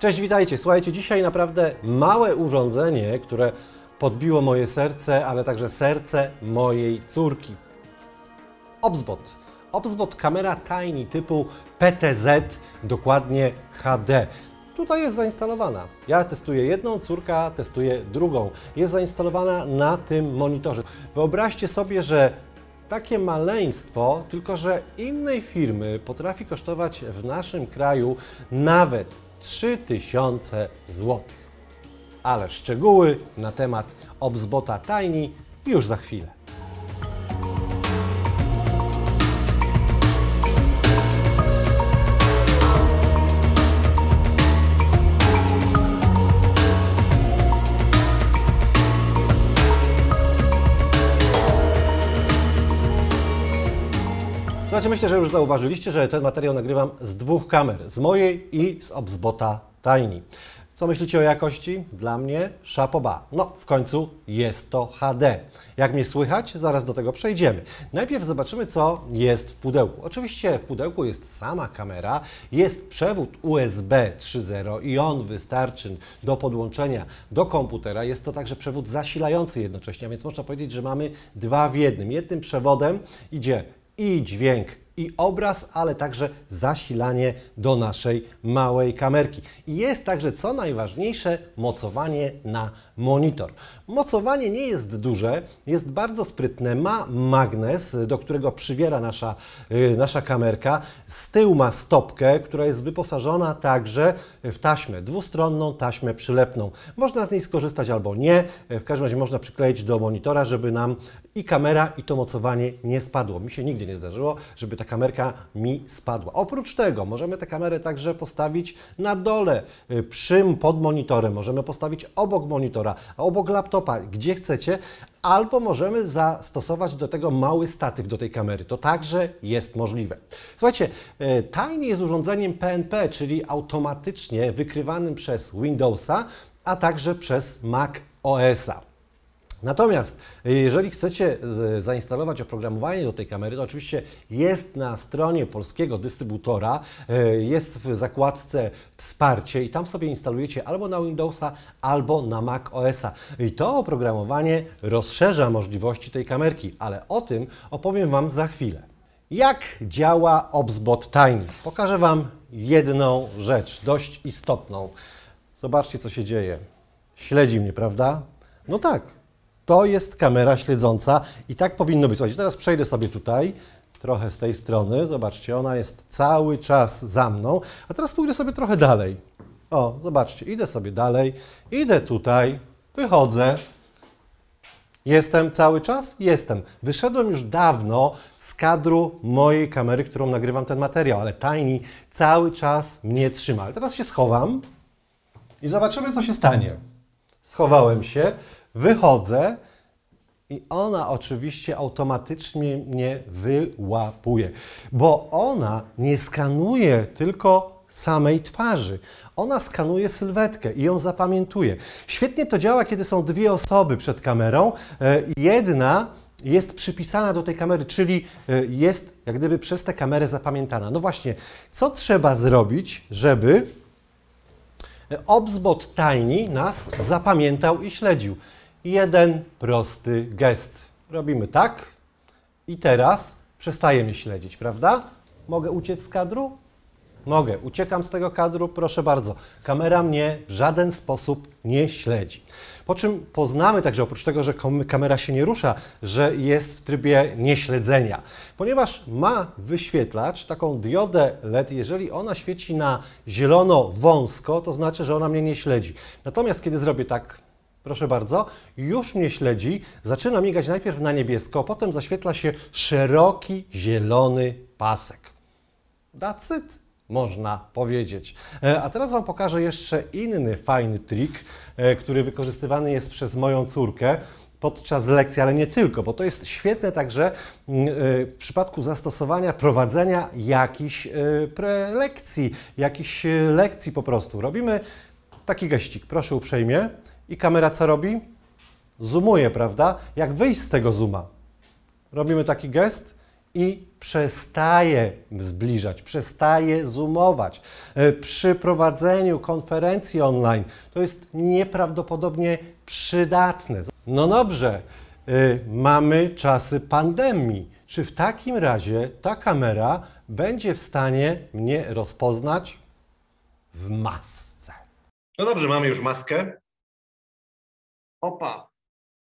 Cześć, witajcie. Słuchajcie, dzisiaj naprawdę małe urządzenie, które podbiło moje serce, ale także serce mojej córki. Obzbot. Obzbot kamera Tiny typu PTZ, dokładnie HD. Tutaj jest zainstalowana. Ja testuję jedną, córka testuje drugą. Jest zainstalowana na tym monitorze. Wyobraźcie sobie, że takie maleństwo, tylko że innej firmy potrafi kosztować w naszym kraju nawet 3000 zł. Ale szczegóły na temat Obzbota Tiny już za chwilę. Słuchajcie, myślę, że już zauważyliście, że ten materiał nagrywam z dwóch kamer, z mojej i z Obzbota Tiny. Co myślicie o jakości? Dla mnie chapeau bas. No, w końcu jest to HD. Jak mnie słychać? Zaraz do tego przejdziemy. Najpierw zobaczymy, co jest w pudełku. Oczywiście w pudełku jest sama kamera, jest przewód USB 3.0 i on wystarczy do podłączenia do komputera. Jest to także przewód zasilający jednocześnie, a więc można powiedzieć, że mamy dwa w jednym. Jednym przewodem idzie i dźwięk, i obraz, ale także zasilanie do naszej małej kamerki. I jest także, co najważniejsze, mocowanie na monitor. Mocowanie nie jest duże, jest bardzo sprytne, ma magnes, do którego przywiera nasza kamerka. Z tyłu ma stopkę, która jest wyposażona także w taśmę, dwustronną taśmę przylepną. Można z niej skorzystać albo nie, w każdym razie można przykleić do monitora, żeby nam i kamera, i to mocowanie nie spadło. Mi się nigdy nie zdarzyło, żeby ta kamerka mi spadła. Oprócz tego możemy tę kamerę także postawić na dole, pod monitorem, możemy postawić obok monitora, obok laptopa, gdzie chcecie, albo możemy zastosować do tego mały statyw do tej kamery. To także jest możliwe. Słuchajcie, Tiny jest urządzeniem PNP, czyli automatycznie wykrywanym przez Windowsa, a także przez Mac OS-a. Natomiast jeżeli chcecie zainstalować oprogramowanie do tej kamery, to oczywiście jest na stronie polskiego dystrybutora, jest w zakładce wsparcie i tam sobie instalujecie albo na Windowsa, albo na Mac OS-a. I to oprogramowanie rozszerza możliwości tej kamerki, ale o tym opowiem Wam za chwilę. Jak działa Obzbot Tiny? Pokażę Wam jedną rzecz, dość istotną. Zobaczcie, co się dzieje. Śledzi mnie, prawda? No tak. To jest kamera śledząca i tak powinno być. Słuchajcie, teraz przejdę sobie tutaj, trochę z tej strony. Zobaczcie, ona jest cały czas za mną. A teraz pójdę sobie trochę dalej. O, zobaczcie, idę sobie dalej, idę tutaj, wychodzę. Jestem cały czas? Jestem. Wyszedłem już dawno z kadru mojej kamery, którą nagrywam ten materiał, ale Tiny cały czas mnie trzyma. Ale teraz się schowam i zobaczymy, co się stanie. Schowałem się. Wychodzę i ona oczywiście automatycznie mnie wyłapuje, bo ona nie skanuje tylko samej twarzy. Ona skanuje sylwetkę i ją zapamiętuje. Świetnie to działa, kiedy są dwie osoby przed kamerą. Jedna jest przypisana do tej kamery, czyli jest jak gdyby przez tę kamerę zapamiętana. No właśnie, co trzeba zrobić, żeby Obzbot Tiny nas zapamiętał i śledził? Jeden prosty gest. Robimy tak i teraz przestaje mnie śledzić, prawda? Mogę uciec z kadru? Mogę. Uciekam z tego kadru, proszę bardzo. Kamera mnie w żaden sposób nie śledzi. Po czym poznamy także, oprócz tego, że kamera się nie rusza, że jest w trybie nieśledzenia. Ponieważ ma wyświetlacz, taką diodę LED, jeżeli ona świeci na zielono wąsko, to znaczy, że ona mnie nie śledzi. Natomiast kiedy zrobię tak, proszę bardzo, już mnie śledzi, zaczyna migać najpierw na niebiesko, potem zaświetla się szeroki zielony pasek. That's it, można powiedzieć. A teraz Wam pokażę jeszcze inny fajny trik, który wykorzystywany jest przez moją córkę podczas lekcji, ale nie tylko, bo to jest świetne także w przypadku zastosowania, prowadzenia jakichś prelekcji, jakichś lekcji po prostu. Robimy taki geścik, proszę uprzejmie. I kamera co robi? Zoomuje, prawda? Jak wyjść z tego zooma? Robimy taki gest i przestaje zbliżać, przestaje zoomować. Przy prowadzeniu konferencji online to jest nieprawdopodobnie przydatne. No dobrze, mamy czasy pandemii. Czy w takim razie ta kamera będzie w stanie mnie rozpoznać w masce? No dobrze, mamy już maskę. Opa!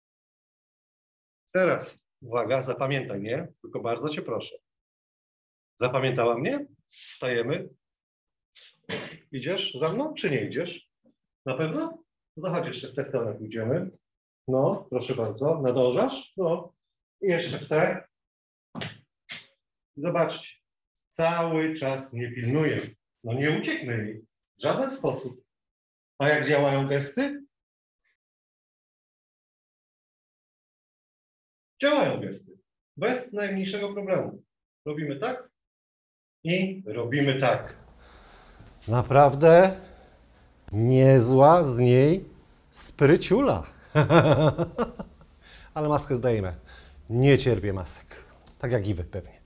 Teraz, uwaga, zapamiętaj mnie, tylko bardzo Cię proszę. Zapamiętała mnie? Wstajemy. Idziesz za mną, czy nie idziesz? Na pewno? No to chodź jeszcze w tę stronę pójdziemy. No, proszę bardzo. Nadążasz? No. I jeszcze w tę. Zobaczcie. Cały czas mnie pilnuje. No nie ucieknę jej. W żaden sposób. A jak działają gesty? Działają gesty. Bez najmniejszego problemu. Robimy tak i robimy tak. Naprawdę niezła z niej spryciula. Ale maskę zdejmę. Nie cierpię masek. Tak jak i wy pewnie.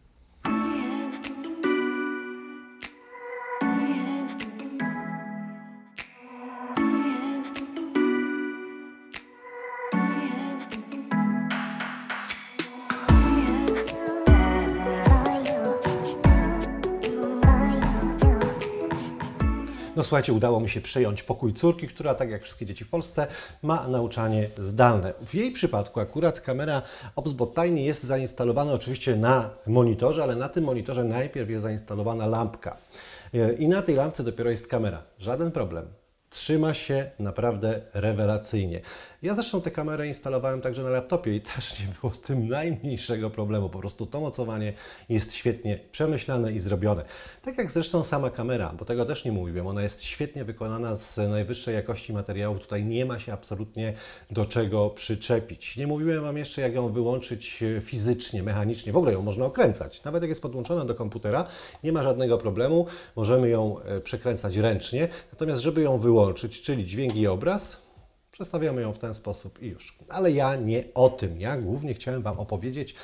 No słuchajcie, udało mi się przejąć pokój córki, która, tak jak wszystkie dzieci w Polsce, ma nauczanie zdalne. W jej przypadku akurat kamera OBSBOT Tiny jest zainstalowana oczywiście na monitorze, ale na tym monitorze najpierw jest zainstalowana lampka. I na tej lampce dopiero jest kamera. Żaden problem. Trzyma się naprawdę rewelacyjnie. Ja zresztą tę kamerę instalowałem także na laptopie i też nie było z tym najmniejszego problemu. Po prostu to mocowanie jest świetnie przemyślane i zrobione. Tak jak zresztą sama kamera, bo tego też nie mówiłem. Ona jest świetnie wykonana z najwyższej jakości materiałów. Tutaj nie ma się absolutnie do czego przyczepić. Nie mówiłem Wam jeszcze, jak ją wyłączyć fizycznie, mechanicznie. W ogóle ją można okręcać. Nawet jak jest podłączona do komputera, nie ma żadnego problemu. Możemy ją przekręcać ręcznie. Natomiast żeby ją wyłączyć, czyli dźwięk i obraz, przestawiamy ją w ten sposób i już. Ale ja nie o tym. Ja głównie chciałem Wam opowiedzieć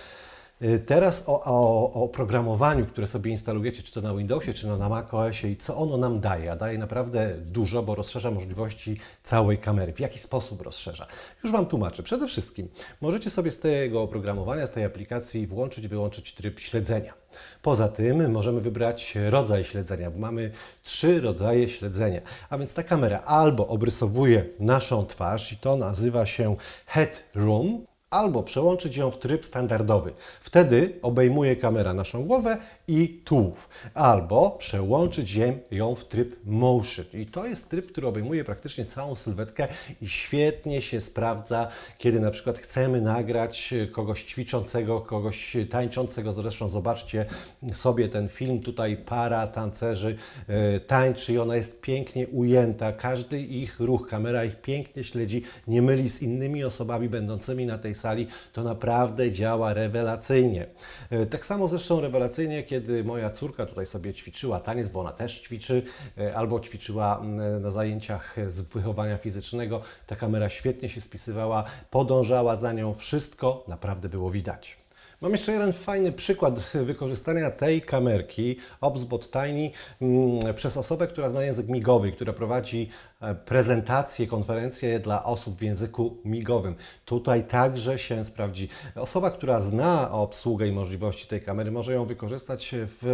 teraz o oprogramowaniu, które sobie instalujecie, czy to na Windowsie, czy na macOSie i co ono nam daje. A daje naprawdę dużo, bo rozszerza możliwości całej kamery. W jaki sposób rozszerza? Już Wam tłumaczę. Przede wszystkim możecie sobie z tego oprogramowania, z tej aplikacji włączyć, wyłączyć tryb śledzenia. Poza tym możemy wybrać rodzaj śledzenia, bo mamy 3 rodzaje śledzenia. A więc ta kamera albo obrysowuje naszą twarz i to nazywa się headroom, albo przełączyć ją w tryb standardowy. Wtedy obejmuje kamera naszą głowę i tułów. Albo przełączyć ją w tryb motion. I to jest tryb, który obejmuje praktycznie całą sylwetkę i świetnie się sprawdza, kiedy na przykład chcemy nagrać kogoś ćwiczącego, kogoś tańczącego. Zresztą zobaczcie sobie ten film. Tutaj para tancerzy tańczy i ona jest pięknie ujęta. Każdy ich ruch, kamera ich pięknie śledzi, nie myli z innymi osobami będącymi na tej sali. To naprawdę działa rewelacyjnie. Tak samo zresztą rewelacyjnie, kiedy moja córka tutaj sobie ćwiczyła taniec, bo ona też ćwiczy, albo ćwiczyła na zajęciach z wychowania fizycznego. Ta kamera świetnie się spisywała, podążała za nią, wszystko naprawdę było widać. Mam jeszcze jeden fajny przykład wykorzystania tej kamerki OBSBOT Tiny przez osobę, która zna język migowy, która prowadzi prezentacje, konferencje dla osób w języku migowym. Tutaj także się sprawdzi. Osoba, która zna obsługę i możliwości tej kamery, może ją wykorzystać w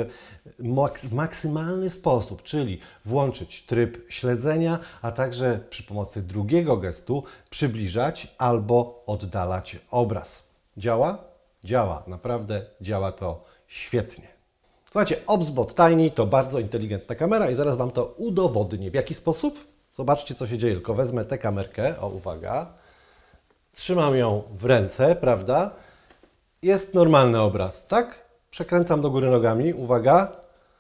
maksymalny sposób, czyli włączyć tryb śledzenia, a także przy pomocy drugiego gestu przybliżać albo oddalać obraz. Działa? Działa, naprawdę działa to świetnie. Słuchajcie, OBSBOT Tiny to bardzo inteligentna kamera i zaraz Wam to udowodnię. W jaki sposób? Zobaczcie, co się dzieje. Tylko wezmę tę kamerkę, o uwaga, trzymam ją w ręce, prawda? Jest normalny obraz, tak? Przekręcam do góry nogami, uwaga.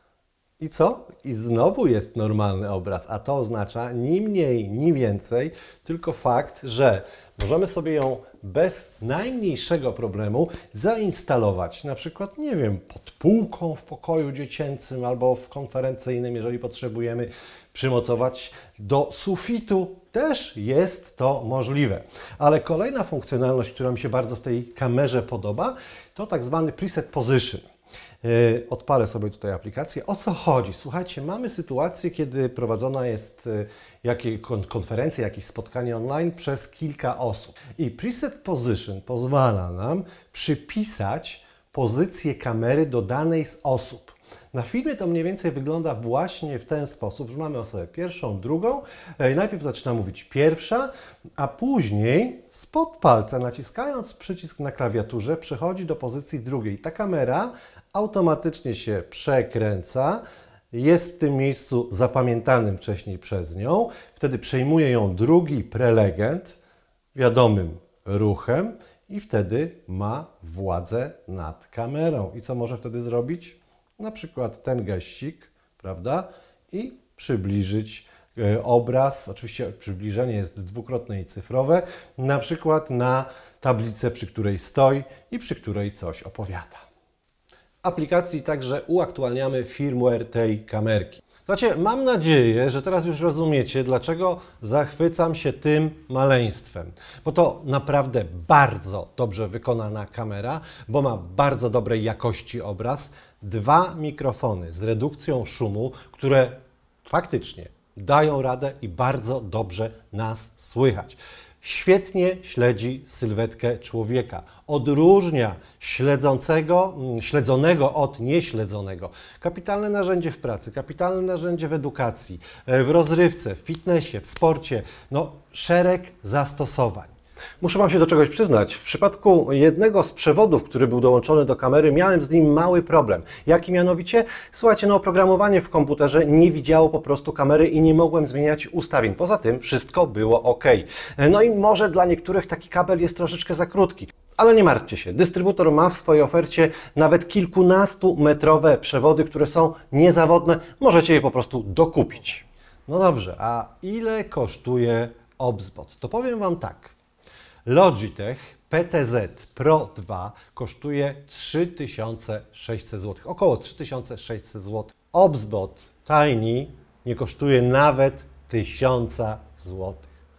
I co? I znowu jest normalny obraz, a to oznacza ni mniej, ni więcej, tylko fakt, że możemy sobie ją bez najmniejszego problemu zainstalować, na przykład, nie wiem, pod półką w pokoju dziecięcym albo w konferencyjnym, jeżeli potrzebujemy, przymocować do sufitu. Też jest to możliwe. Ale kolejna funkcjonalność, która mi się bardzo w tej kamerze podoba, to tak zwany preset position. Odpalę sobie tutaj aplikację. O co chodzi? Słuchajcie, mamy sytuację, kiedy prowadzona jest konferencja, jakieś spotkanie online przez kilka osób. I Preset Position pozwala nam przypisać pozycję kamery do danej z osób. Na filmie to mniej więcej wygląda właśnie w ten sposób, że mamy osobę pierwszą, drugą. Najpierw zaczyna mówić pierwsza, a później spod palca, naciskając przycisk na klawiaturze, przechodzi do pozycji drugiej. Ta kamera automatycznie się przekręca, jest w tym miejscu zapamiętanym wcześniej przez nią. Wtedy przejmuje ją drugi prelegent wiadomym ruchem i wtedy ma władzę nad kamerą. I co może wtedy zrobić? Na przykład ten geścik, prawda? I przybliżyć obraz. Oczywiście przybliżenie jest dwukrotne i cyfrowe. Na przykład na tablicę, przy której stoi i przy której coś opowiada. W aplikacji także uaktualniamy firmware tej kamerki. Słuchajcie, mam nadzieję, że teraz już rozumiecie, dlaczego zachwycam się tym maleństwem. Bo to naprawdę bardzo dobrze wykonana kamera, bo ma bardzo dobrej jakości obraz. 2 mikrofony z redukcją szumu, które faktycznie dają radę i bardzo dobrze nas słychać. Świetnie śledzi sylwetkę człowieka. Odróżnia śledzonego od nieśledzonego. Kapitalne narzędzie w pracy, kapitalne narzędzie w edukacji, w rozrywce, w fitnessie, w sporcie. No, szereg zastosowań. Muszę Wam się do czegoś przyznać. W przypadku jednego z przewodów, który był dołączony do kamery, miałem z nim mały problem. Jaki mianowicie? Słuchajcie, no oprogramowanie w komputerze nie widziało po prostu kamery i nie mogłem zmieniać ustawień. Poza tym wszystko było ok. No i może dla niektórych taki kabel jest troszeczkę za krótki. Ale nie martwcie się, dystrybutor ma w swojej ofercie nawet kilkunastometrowe przewody, które są niezawodne. Możecie je po prostu dokupić. No dobrze, a ile kosztuje OBSBOT? To powiem Wam tak. Logitech PTZ Pro 2 kosztuje 3600 zł, około 3600 zł. OBSBOT Tiny nie kosztuje nawet 1000 zł.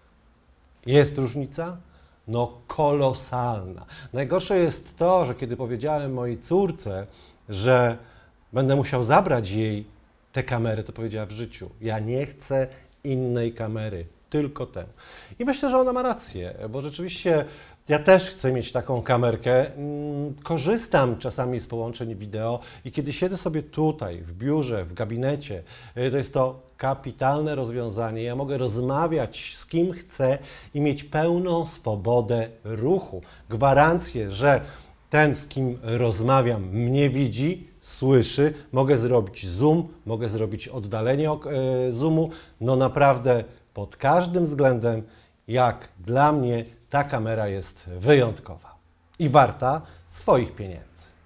Jest różnica? No kolosalna. Najgorsze jest to, że kiedy powiedziałem mojej córce, że będę musiał zabrać jej tę kamerę, to powiedziała: w życiu ja nie chcę innej kamery. Tylko tę. I myślę, że ona ma rację, bo rzeczywiście ja też chcę mieć taką kamerkę. Korzystam czasami z połączeń wideo i kiedy siedzę sobie tutaj, w biurze, w gabinecie, to jest to kapitalne rozwiązanie. Ja mogę rozmawiać z kim chcę i mieć pełną swobodę ruchu. Gwarancję, że ten, z kim rozmawiam, mnie widzi, słyszy. Mogę zrobić zoom, mogę zrobić oddalenie zoomu. No naprawdę pod każdym względem, jak dla mnie, ta kamera jest wyjątkowa i warta swoich pieniędzy.